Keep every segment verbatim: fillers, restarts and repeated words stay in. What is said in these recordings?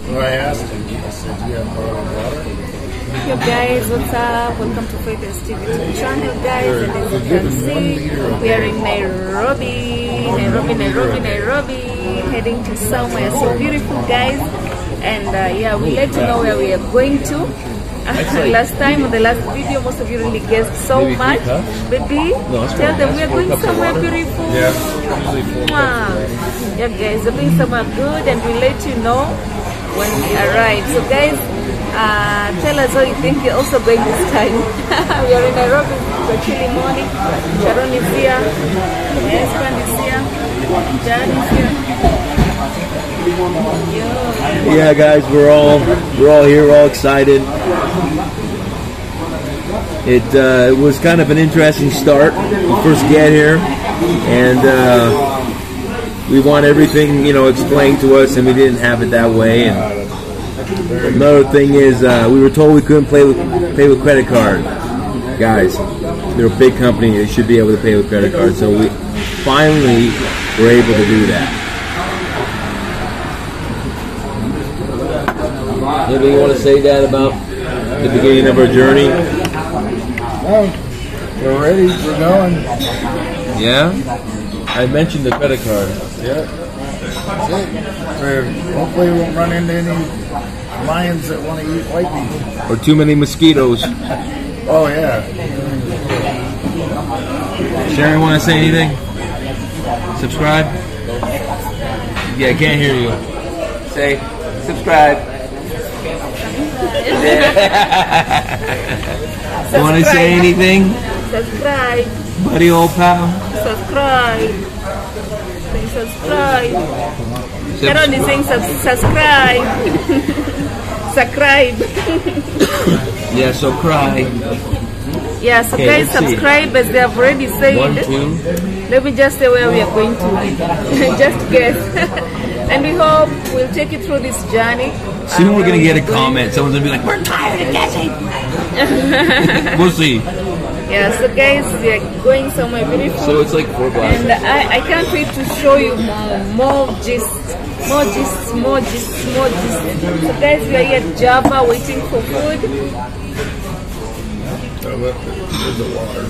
Well, I asked him, I said, do you have bottled water? Yo guys, what's up? Welcome to Faith's T V channel, guys. And as you can see, we are in Nairobi, Nairobi, Nairobi, Nairobi, heading to somewhere so beautiful, guys. And uh, yeah, we'll let you know where we are going to. Last time on the last video, most of you really guessed so Maybe much. Baby, no, tell them we are going somewhere beautiful. Yeah, yeah, guys, we're going somewhere good, and we'll let you know when we arrive. So, guys, uh, tell us how you think you're also going this time. We are in Nairobi. It's a chilly morning. Sharon is here. Yes, Fran is here. Jan is here. Yeah, guys, we're all we're all here, we're all excited. It uh, it was kind of an interesting start. We first get here, and uh, we want everything, you know, explained to us, and we didn't have it that way. And another thing is, uh, we were told we couldn't play with pay with credit card. Guys, they're a big company; they should be able to pay with credit cards. So we finally were able to do that. Anything you want to say, Dad, about the beginning of our journey? No, we're ready. We're going. Yeah? I mentioned the credit card. Yeah. That's it. We're, hopefully we won't run into any lions that want to eat white people. Or too many mosquitoes. Oh, yeah. Sharon, want to say anything? Subscribe? Yeah, I can't hear you. Say, subscribe. You want to say anything? Subscribe. Buddy old pal? Subscribe. Say subscribe. Sharon is saying sub subscribe. Subscribe. Yeah, so cry. Yeah, so okay, guys, subscribe as they have already said. One, two. Let me just say where we are going to. Just guess. And we hope we'll take you through this journey. Soon uh, we're going to get a comment. Someone's going to be like, we're tired of guessing. We'll see. Yeah, so guys, we are going somewhere beautiful. So it's like four glasses. And I, I can't wait to show you more, more gist, more gist, more gist, more gist. So guys, we are here at Java waiting for food. There's the water.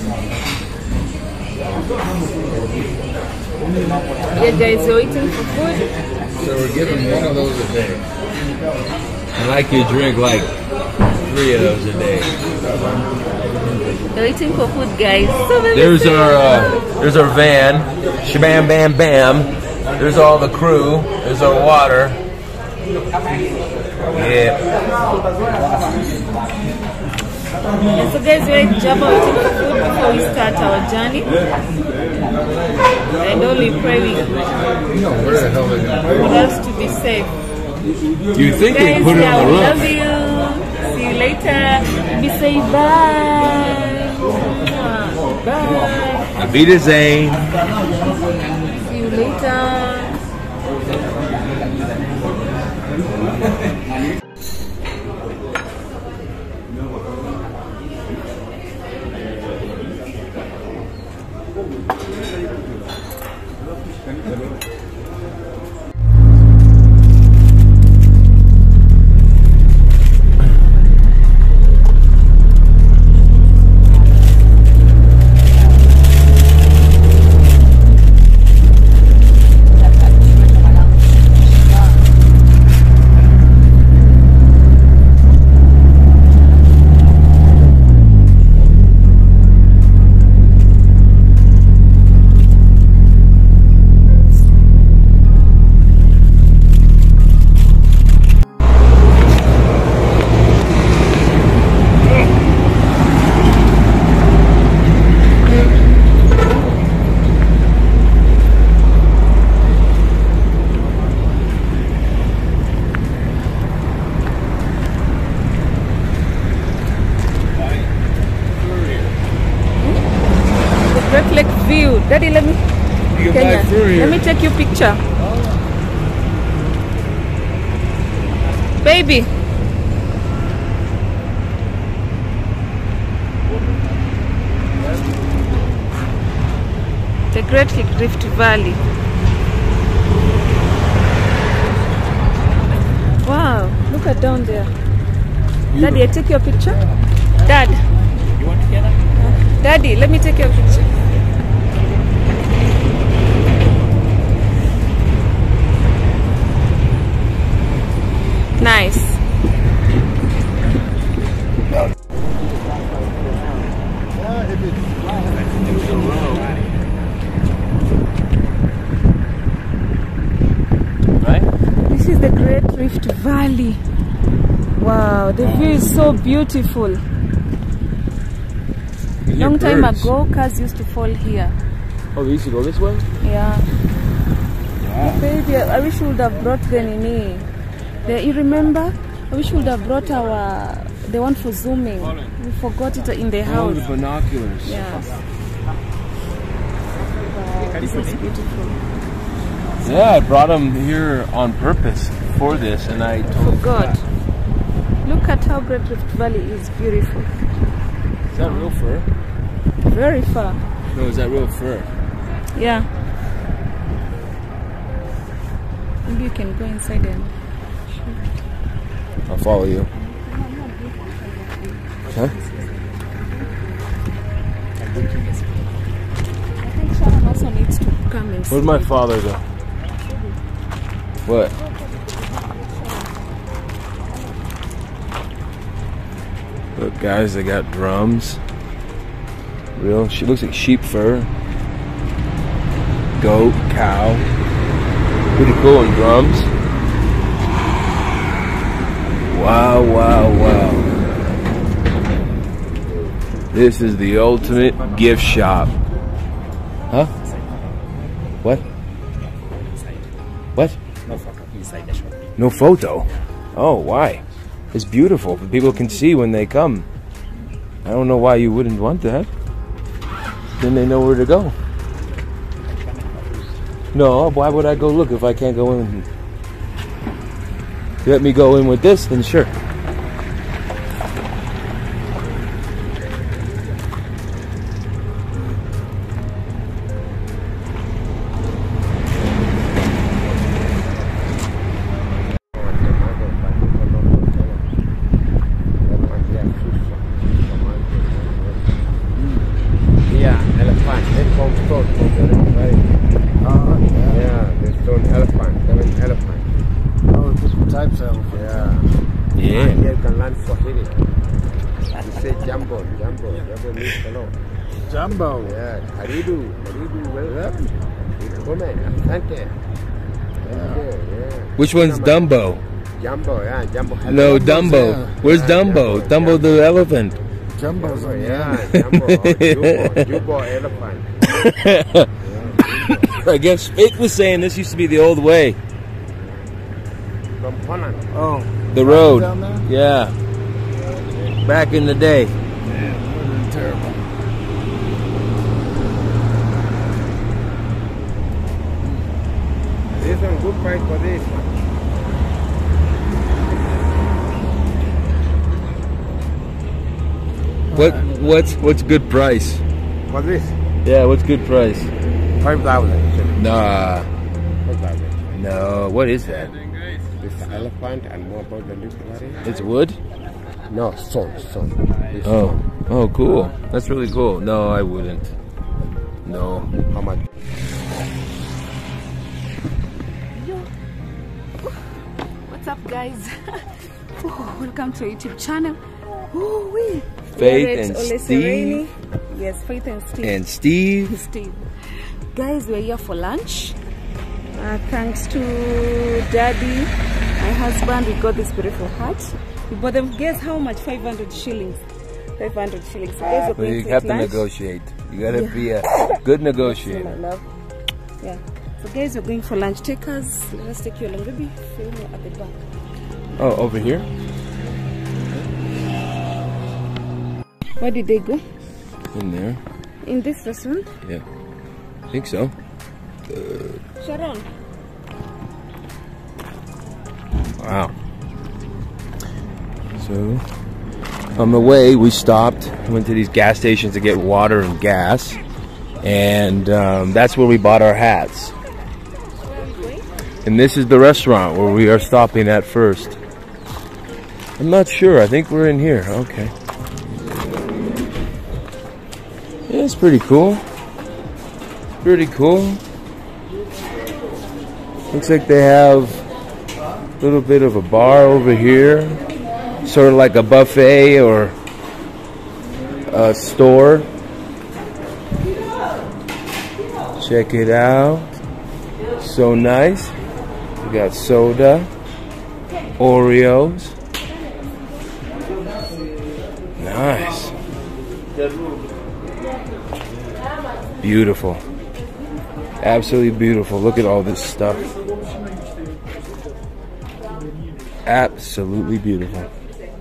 Yeah, guys, we're waiting for food. So we're giving one of those a day. I like you drink like three of those a day. We're waiting for food, guys. So there's our uh, there's our van. Shabam bam bam. There's all the crew. There's our water. Yeah. Yeah, so guys, we're at Java waiting for food before we start our journey. And only pray we for us to be safe. You think guys, they put it yeah, on the we roof? love you. See you later. Be safe. Bye. Bye. Auf Wiedersehen. See you later. Great Lake view. Daddy, let me You can Kenya, buy through here. let me take your picture. Baby. The Great Rift Valley. Wow. at down there. Daddy, I take your picture. Dad. You want to get that? Daddy, let me take your picture. Nice. This is the Great Rift Valley. Wow, the view is so beautiful. Long time birds. ago, cars used to fall here. Oh, we used to go this way? Yeah. Baby, I wish we would have brought the nini. The, you remember? I wish we would have brought our the one for zooming. We forgot it in the Oh, house. the binoculars. Yeah. Wow, this is beautiful. Yeah, I brought them here on purpose for this, and I totally Forgot. Look at how Great Rift Valley is beautiful. Is that real fur? Very far. No, is that real fur? Yeah. Maybe you can go inside and I'll follow you. Huh? I think Sharon also needs to come and see. Where'd my father go? What? Look, guys, they got drums. Real, she looks like sheep fur. Goat, cow. Pretty cool in drums. Wow, wow, wow. This is the ultimate gift shop. Huh? What? What? No photo inside the shop. No photo? Oh, why? It's beautiful, but people can see when they come. I don't know why you wouldn't want that. Then they know where to go. No, why would I go look if I can't go in? You let me go in with this, then sure. Yeah, elephant. They come stone from the river valley. Uh, yeah. Yeah, they stone elephant, seven elephant. Oh, different types of elephants. Yeah. Yeah. And here you can learn Swahili. You say jambo, jambo, jambo means hello. Jumbo. Yeah, karibu, karibu, welcome. Come, asante. Yeah. Yeah. Which one's Dumbo? Jambo, yeah, jambo. Hello. No, Dumbo's Dumbo. there. Where's Yeah, Dumbo? Dumbo, Dumbo the elephant. Jumbo's on the Yeah, end. jambo, or jubo, jubo elephant. I guess Fake was saying this used to be the old way. From Poland. Oh, The road. down there? Yeah. Back in the day. They're terrible. This one good price for this one. What what's what's good price? For this, Yeah, what's good price? five thousand. Nah. Five thousand. No. What is that? This elephant and more about the little area. It's wood? No, stone, stone. This Oh. stone. Oh, cool. That's really cool. No, I wouldn't. No. How much? What's up, guys? Oh, welcome to our YouTube channel. Oh, we Faith and Steve. Yes, Faith and Steve. And Steve. Steve. Guys, we're here for lunch. Uh, thanks to Daddy, my husband, we got this beautiful hat. We bought them. Guess how much? five hundred shillings. five hundred shillings. So guys, we're Well, going you to have eat to lunch. negotiate. You gotta Yeah. be a good So, my negotiator. love. Yeah. So guys, we're going for lunch. Take us. Let us take you along. Baby, film me at the back. Oh, over here? Where did they go? In there. In this restaurant? Yeah. I think so. Sharon. Wow. So, on the way, we stopped, went to these gas stations to get water and gas, and um, that's where we bought our hats. Where are we going? And this is the restaurant where we are stopping at first. I'm not sure. I think we're in here. Okay. Yeah, it's pretty cool. Pretty cool. Looks like they have a little bit of a bar over here. Sort of like a buffet or a store. Check it out. So nice. We got soda, Oreos. Nice. Beautiful. Absolutely beautiful. Look at all this stuff. Absolutely beautiful.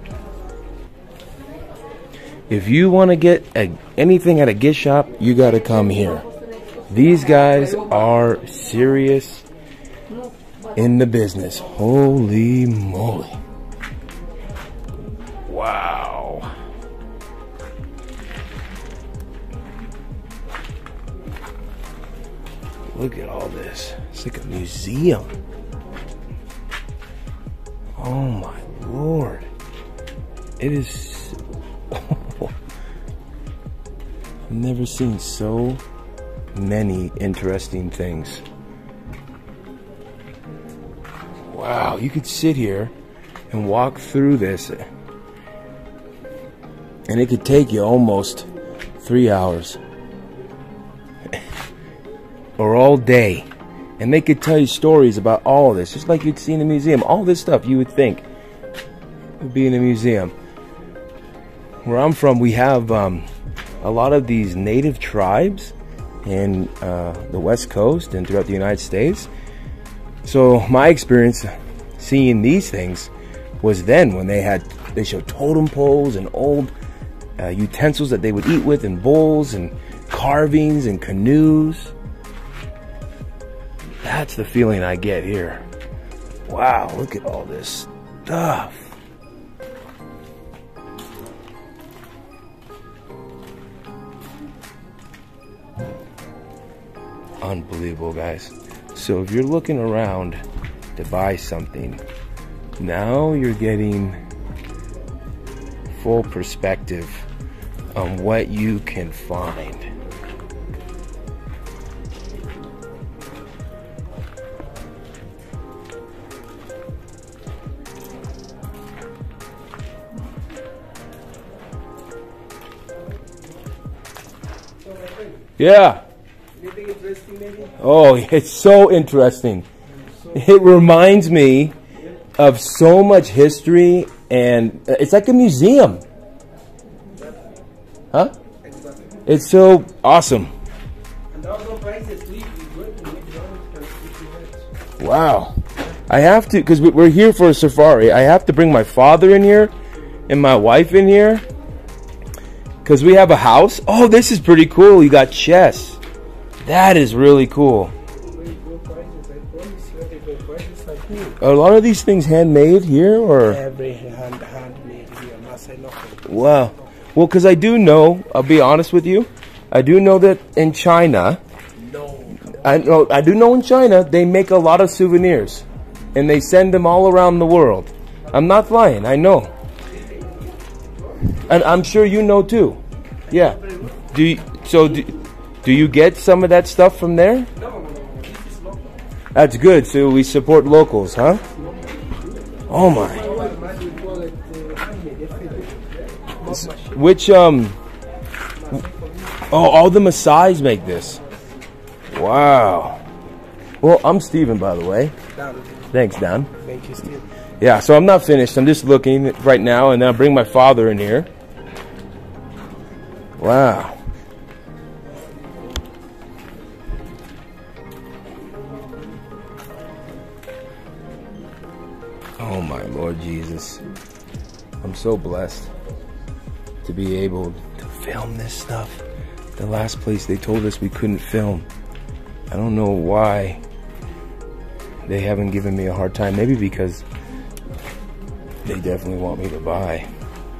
If you want to get a, anything at a gift shop, you got to come here. These guys are serious in the business. Holy moly. Wow. Look at all this. It's like a museum. Oh my Lord. It is... I've never seen so many interesting things. Wow, you could sit here and walk through this and it could take you almost three hours or all day, and they could tell you stories about all of this, just like you'd see in a museum. All this stuff you would think would be in a museum. Where I'm from, we have um, a lot of these native tribes in uh, the West Coast and throughout the United States. So my experience seeing these things was then when they had, they showed totem poles and old uh, utensils that they would eat with, and bowls and carvings and canoes. That's the feeling I get here. Wow, look at all this stuff. Unbelievable, guys. So if you're looking around to buy something, now you're getting full perspective on what you can find. Yeah. Anything interesting, maybe? Oh, it's so interesting. It reminds me of so much history, and it's like a museum. Huh? It's so awesome. And also prices, we go to McDonald's. Wow. I have to, because we're here for a safari, I have to bring my father in here and my wife in here. Because we have a house. Oh, this is pretty cool. You got chess. That is really cool. Are a lot of these things handmade here, or? Every hand, handmade here. Wow. Well, because I do know, I'll be honest with you, I do know that in China, No. I know, I do know in China, they make a lot of souvenirs. And they send them all around the world. I'm not lying, I know. And I'm sure you know too. Yeah. Do you, so do, do you get some of that stuff from there? No, no, no. This is local. That's good. So we support locals, huh? Oh my. Which um Oh, all the Maasais make this. Wow. Well, I'm Steven, by the way. Dan. Thanks, Dan. Thank you, Steve. Yeah, so I'm not finished. I'm just looking right now, and then I'll bring my father in here. Wow. Oh my Lord Jesus. I'm so blessed to be able to film this stuff. The last place they told us we couldn't film. I don't know why they haven't given me a hard time. Maybe because they definitely want me to buy.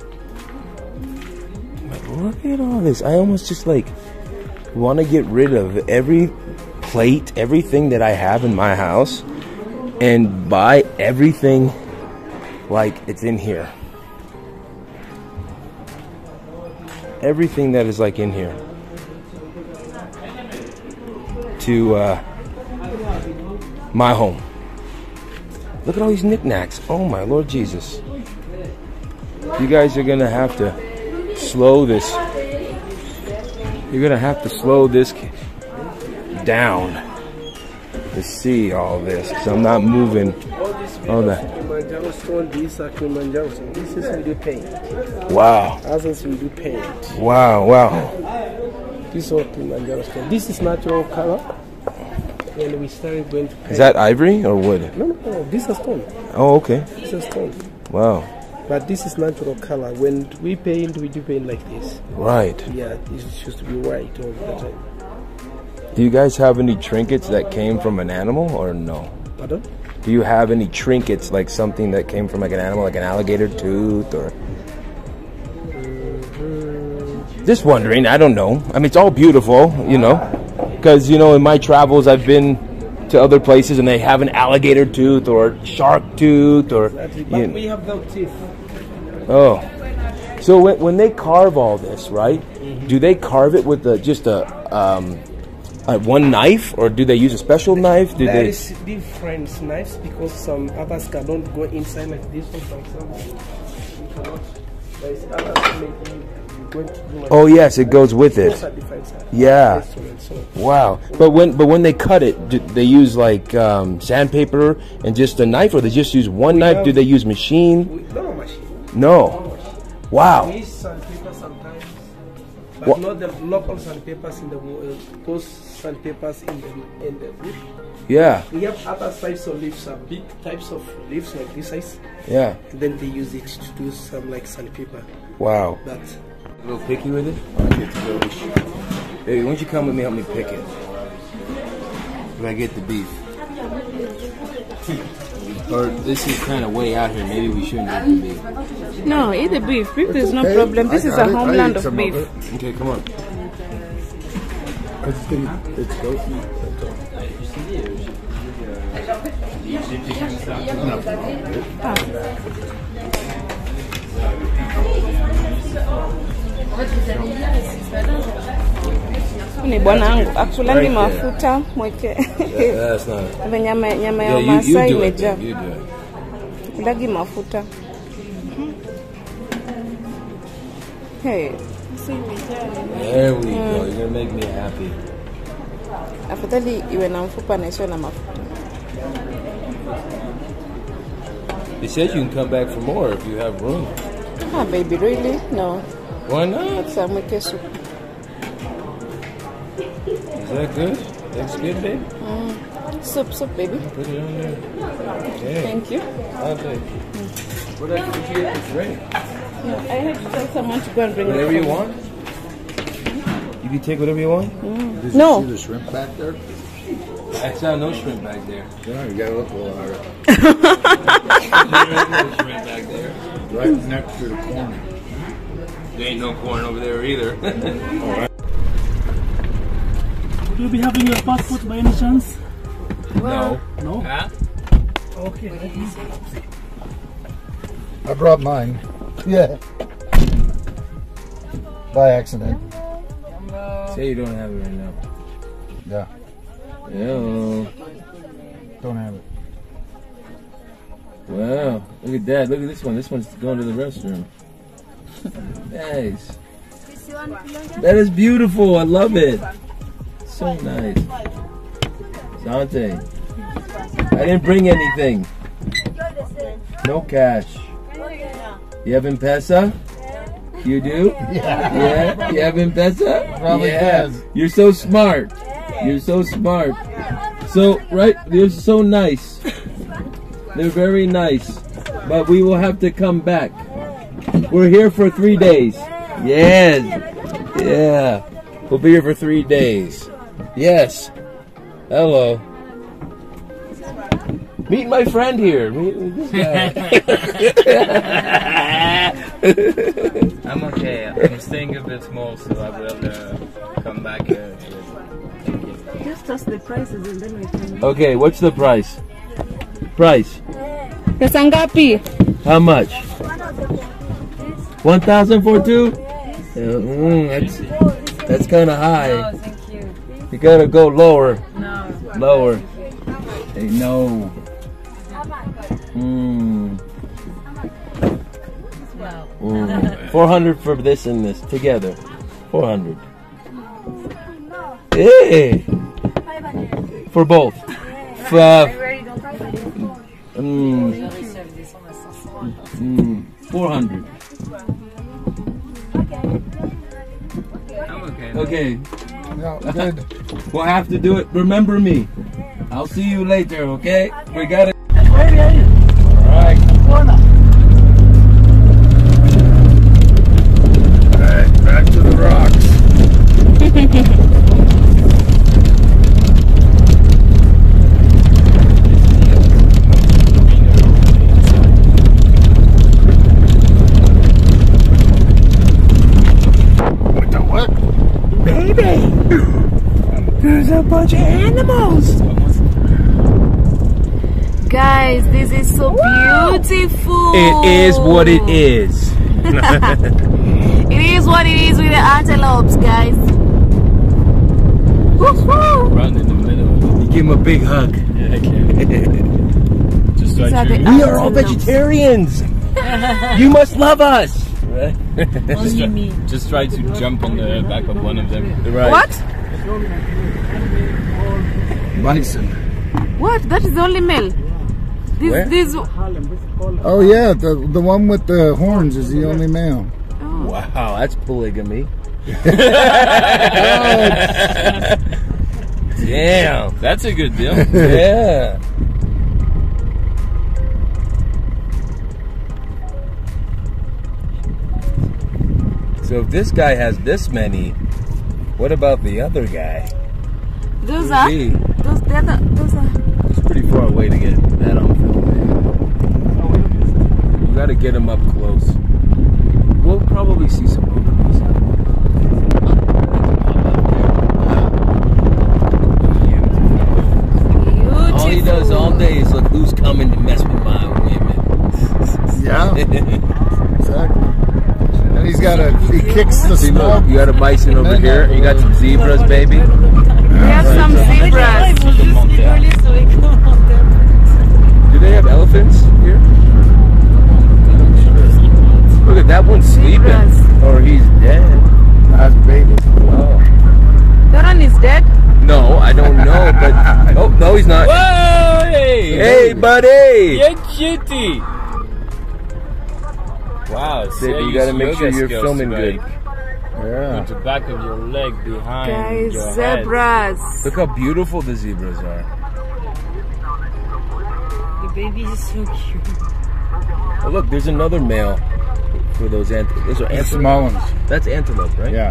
But look at all this. I almost just like want to get rid of every plate, everything that I have in my house, and buy everything like it's in here. everything that is like in here to uh, my home. Look at all these knickknacks. Oh my Lord Jesus. You guys are gonna have to slow this. You're gonna have to slow this down to see all this, because I'm not moving. All that. Kilimanjaro stone, these are Kilimanjaro stone. This is we do paint. Wow. Others we do paint. Wow, wow. This is all Kilimanjaro stone. This is natural color. And we started going to paint. Is that ivory or wood? No, no, no. This is stone. Oh, okay. This is stone. Wow. But this is natural color. When we paint, we do paint like this. Right. Yeah, it's supposed to be white all the time. Do you guys have any trinkets that came from an animal or no? Pardon? Do you have any trinkets, like something that came from like an animal, like an alligator tooth or? Mm-hmm. Just wondering, I don't know. I mean, it's all beautiful, you know, because, you know, in my travels, I've been to other places and they have an alligator tooth or shark tooth or. Exactly. You But know. we have no teeth. Oh. So when, when they carve all this, right, mm-hmm. do they carve it with a, just a, um, Uh, one knife, or do they use a special knife? Do There they? is different knives because some others cannot go inside like this one, for example. You cannot. There is others maybe you're going to do like Oh yes, it goes with it. those are different size. Yeah. This one and so on. Wow. But when but when they cut it, do they use like um, sandpaper and just a knife, or they just use one knife? Do they use machine? We, no machine. No. Wow. We use sandpaper sometimes, but What? not the local sandpapers in the uh, those sandpapers in the in the wood. Yeah. We have other types of leaves, some big types of leaves like this size. Yeah. And then they use it to do some like sandpaper. Wow. But A little picky with it? I get to go. Hey, why don't you come with me? Help me pick it. When I get the beef. Or this is kind of way out here. Maybe we shouldn't eat the beef. No, eat the beef. Beef is no okay. problem. This I is got a it. I homeland ate of some beef. of it. Okay, come on. It's, it's goat meat. Ni bwanangu akulangi mafuta mweke. Yeah, that's not. Ave nyama nyama ya Yeah, you, you Masai do it. imejaa. You do it. Kulagi mafuta. Hey, si imejaa. There we go. You're gonna make me happy. Afadhali iwe na mfupa na isiwe na mafuta. They said you can come back for more if you have room. Ah, baby, really? No. Why not? Sa mweke soup. Is that good? That's good, babe? Mm. Soup, soup, baby. Put it on there. Okay. Thank you. Okay. Mm. What else did you get to drink? No, I had to tell someone to go and bring Whatever it you for me. want? You can take whatever you want? Mm. Did you No. see the shrimp back there? I saw no shrimp back there. Yeah, you gotta look a little harder. There is no shrimp back there. Right next to the corner. There ain't no corn over there either. Will you be having your passport by any chance? No. No? Huh? Okay. I brought mine. Yeah. By accident. Say you don't have it right now. Yeah. Hello. Don't have it. Wow. Look at that. Look at this one. This one's going to the restroom. Nice. That is beautiful. I love it. So nice. Sante. I didn't bring anything. No cash. You have M-Pesa? You do? Yeah. Yeah? You have M-Pesa? Probably yeah. does. You're so smart. You're so smart. So, right, they're so nice. They're very nice. But we will have to come back. We're here for three days. Yes. Yeah. We'll be here for three days. Yes. Hello. Meet my friend here. Meet this guy. I'm okay. I'm staying a bit small, so I will uh, come back. Uh, Thank you. Just us the prices and then we can. Okay, what's the price? Price. Pesa ngapi? How much? One thousand for two? mm, that's that's kind of high. No, thank you. You gotta go lower. No. Lower. Hey, no. Mm. Mm. four hundred for this and this together. four hundred. Hey! For both. For, mm, mm, four hundred. I'm okay. Okay. No, good. We'll have to do it. Remember me. I'll see you later, okay? We got it. Alright. Alright, back to the rocks. What the what? Baby! There's a bunch of animals! Guys, this is so beautiful. It is what it is. It is what it is with the antelopes, guys. Woohoo! Run in the middle of it. You give him a big hug. Yeah, I can. Just These try are to. the We are all antelopes. vegetarians. You must love us. Right? Just try, just try to jump on the back of one of them. Right. What? Bison. What? That is the only male. This, Where? this. Oh yeah, the the one with the horns is the only male. Wow, that's polygamy. Damn. That's a good deal. Yeah. So if this guy has this many, what about the other guy? Those are. See, Those, the other, those are. it's pretty far away to get that on film. You gotta get him up close. We'll probably see some wildebeest. Beautiful. All he does all day is look who's coming to mess with my women. Yeah, exactly. And he's got a he kicks the See, small. look, you got a bison over here. You got some zebras, baby. We have some zebras. Do they have elephants here? Look at that one sleeping. Zebras. Or he's dead. That's baby. Oh. That one is dead. No, I don't know, but oh no, he's not. Whoa! Hey! Hey, buddy! Yeah, cutie! Wow, Baby, serious you gotta make sure yoga you're skills filming today. good. Yeah. With the back of your leg behind Guys, your head. zebras. Look how beautiful the zebras are. The baby is so cute. Oh, look, there's another male for those ant. Those are The antelope. small ones. That's antelope, right? Yeah.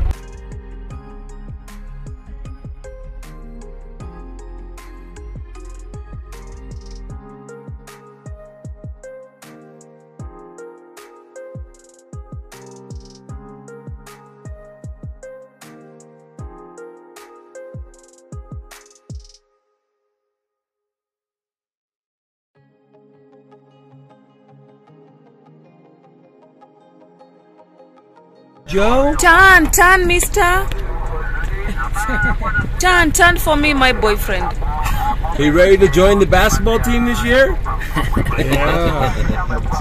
Joe? Turn, turn, mister. Turn, turn for me, my boyfriend. Are you ready to join the basketball team this year? Yeah. That's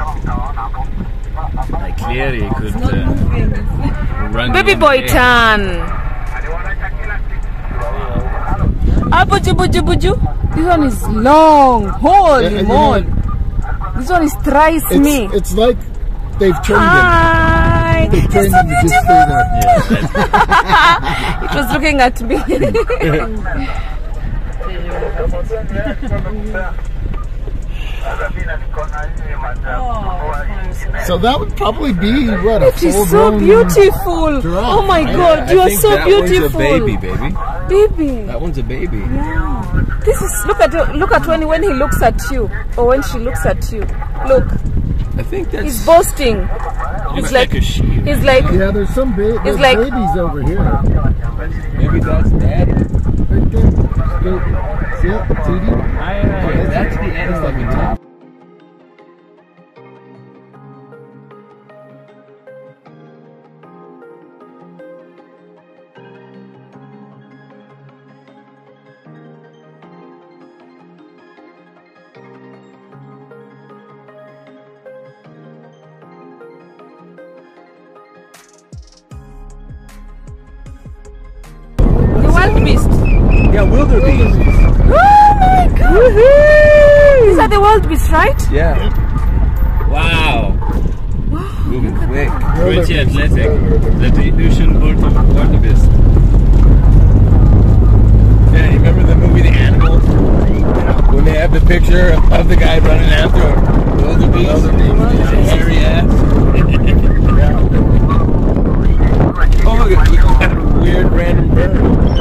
it. Like, clearly he could uh, run. Baby one boy, day. turn. Ah, buju, buju, buju. This one is long. Holy Yeah, you moly. know, This one is thrice It's, me. it's like they've trained Hi. him. They've It's trained so him to just beautiful. stay there. It was looking at me. So that would probably be what a It is so full-grown beautiful. giraffe. Oh my I- God, I you are think so that beautiful. one's a baby, baby. Baby. That one's a baby. Yeah. This is look at look at when when he looks at you or when she looks at you. Look, I think that's. he's boasting. Looks It's like like a sheep. he's like Yeah, there's some ba- there's like- babies over here. Maybe that's daddy. Right there. Go- See it? T D? Okay, that's the antelope on top. Yeah, wildebeest. Oh my god! Woohoo! These are the wildebeest, right? Yeah. Wow. Wow. Moving quick. Pretty athletic. The Russian wildebeest. Yeah, you remember the movie The Animal? When they have the picture of the guy running after a wildebeest? Hairy ass. Oh, look at that weird random bird.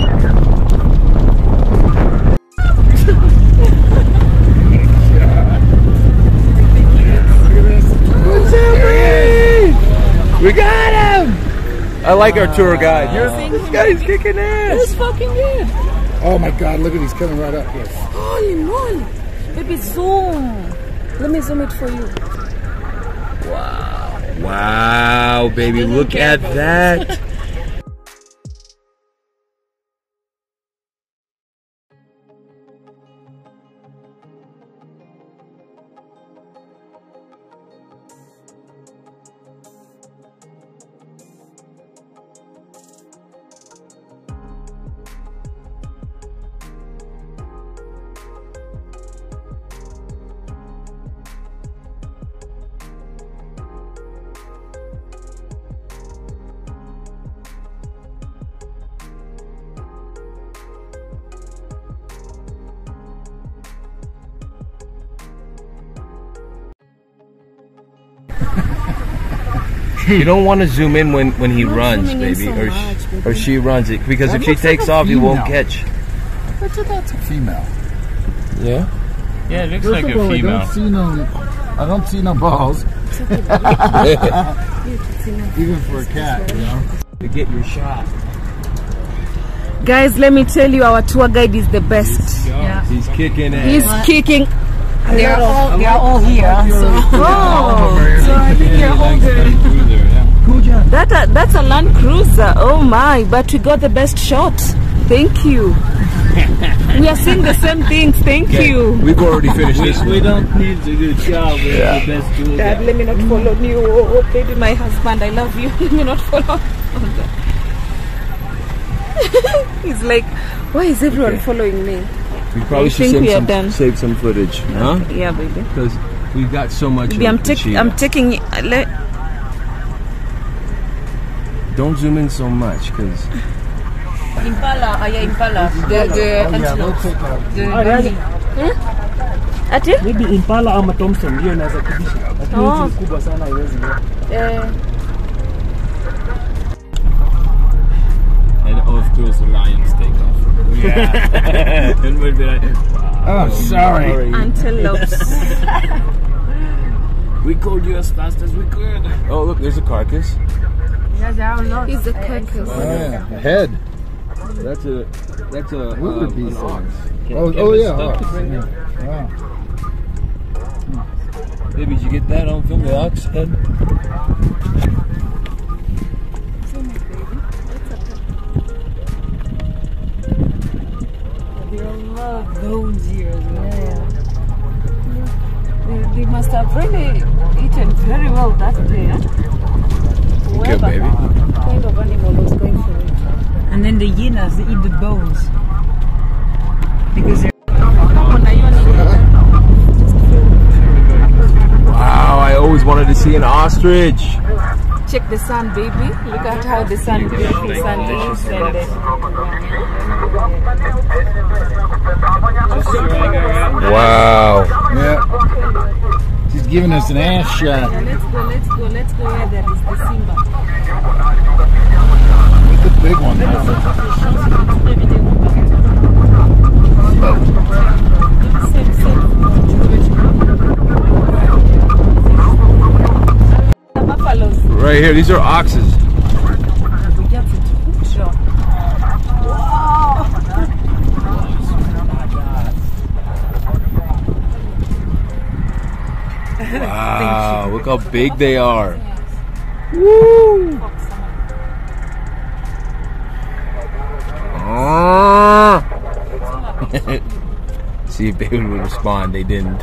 We got him! I like our tour guide. You're, this guy's kicking ass. It's fucking good. Oh my God! Look at he's coming right up. Yes. Holy moly! Baby, zoom. Let me zoom it for you. Wow. Wow, baby, look at that. You don't want to zoom in when, when he Not runs, zooming in baby, so or, much, sh baby. or she runs it. Because That if she looks like takes a off, you won't female. catch. But that's A female. Yeah? Yeah, it looks First like of a all, I female. don't see no. I don't see no balls. Even for a cat, you know. To get your shot. Guys, let me tell you, our tour guide is the best. Yeah. He's kicking ass. He's kicking. They are all, they are all here. So. Oh, So I think they're all good. that uh, that's a Land Cruiser. Oh my! But we got the best shot. Thank you. We are seeing the same things. Thank you. We've already finished this We one. don't need to do job. We have the best tool. Dad, let me not follow you. Oh, baby, my husband, I love you. Let me not follow. He's like, why is everyone Okay. following me? We probably I should think save we are some, done. save some footage, huh? Yeah, baby. Because we've got so much. Baby, of I'm, the tak cheetah. I'm taking. Uh, let Don't zoom in so much, because Impala, ah, yeah, Impala. The, the Yeah, we'll antelope. take that. The Ah, really? Ati? Maybe Impala ama Thompson hiyo inaweza kubisha. Lakini Oh. hizi kubwa sana haiwezi. Eh, And of course, the lions take off. Yeah. And we'll be like, Oh, sorry. antelopes. we called you as fast as we could. oh look, there's a carcass. Yeah, there are a lot. He's a carcass. Oh, yeah. A head. That's a that's a What would um, be an so? ox. Oh, Can oh we yeah. stop? Oh, yeah. Wow. Baby, did you get that on film? The ox head. There are a lot of bones here as well. They, they must have really eaten very well that day. Huh? Good, Whoever baby. kind of animal was going for it. And then the hyenas, they eat the bones. Because they're Wow, I always wanted to see an ostrich. Check the sun, baby. Look at how the sun, beautiful sun is. And then, Wow. Yeah. She's giving us an ass shot. yeah, let's go, let's go, let's go where there is the Simba. Look at the big one. Same, same. The buffaloes. Right here, these are oxes. We get it. Sure. Wow, look how big they are. Woo! Ah. See if they would respond. They didn't.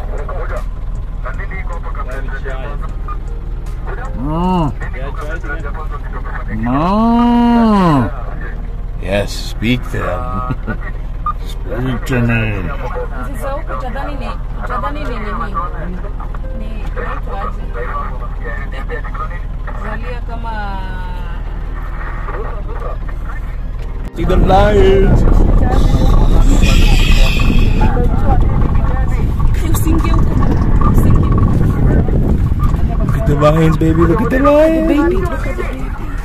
Mm. Mm. Yes, speak to them. Speak to me. Sasa huko utadhani ni utadhani ni nini? Ni inaitwaje? Zalia kama See the lions. Look at the lions, baby. Look at the lions. baby. Look at the baby.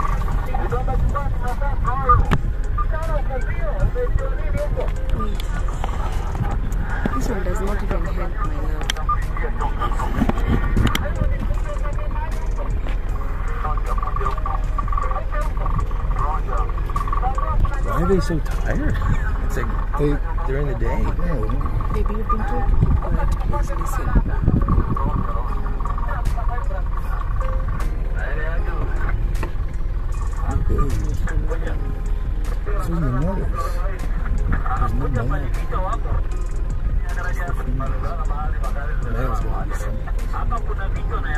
This one does not even help my love. Why are they so tired? It's like they, during the day. Baby, you've been talking. Keep quiet. Please listen. This is the notice. There's no male. The male's gotta be something.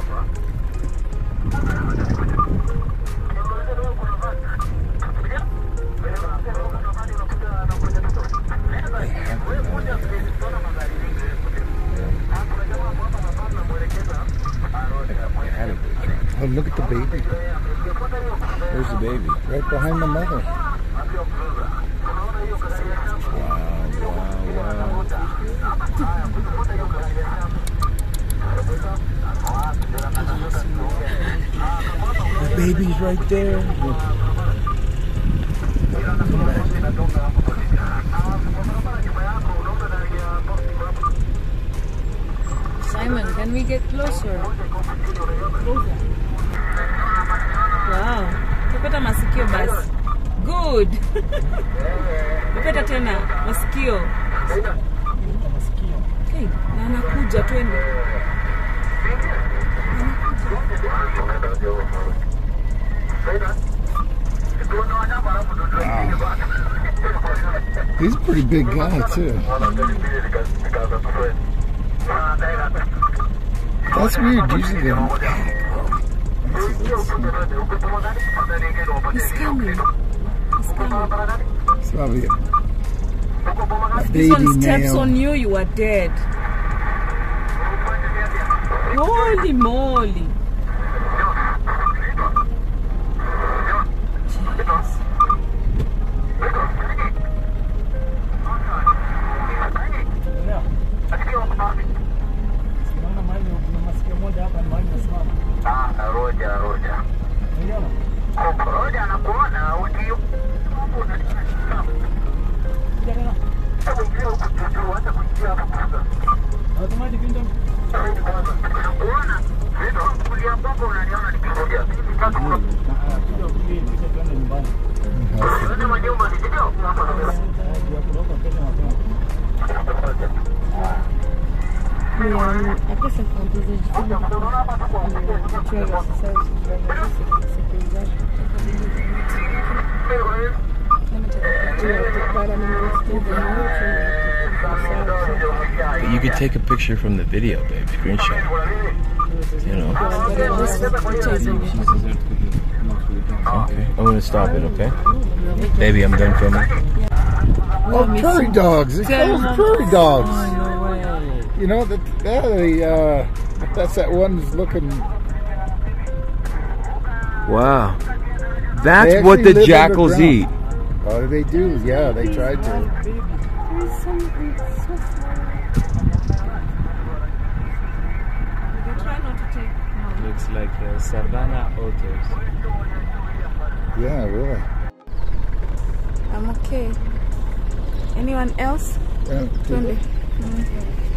Oh, look at the baby. Where's the baby? Right behind the mother. Wow, wow, wow. The baby's right there. Simon, can we get closer? Closer. Wow. Tupata masikio basi. Good. Tupata tena masikio. Hey, na anakuja twende. Wow. He's a pretty big guy too. That's weird. Usually they're in the back. He's coming. He's coming. It's probably a If baby this one steps male. on you, you are dead. Holy moly. But you could take a picture from the video, babe. Screenshot. You know. Okay. I'm gonna stop it. Okay. Baby, I'm done filming. Oh, prairie dogs! They call them prairie dogs. You know that? Yeah, they, uh, that's that one's looking. Wow. That's They what actually the live jackals underground. eat. Oh, they do. Yeah, they tried to. Looks like uh, savannah otters. Yeah, really. I'm okay. Anyone else? Yeah, Twende. Mm.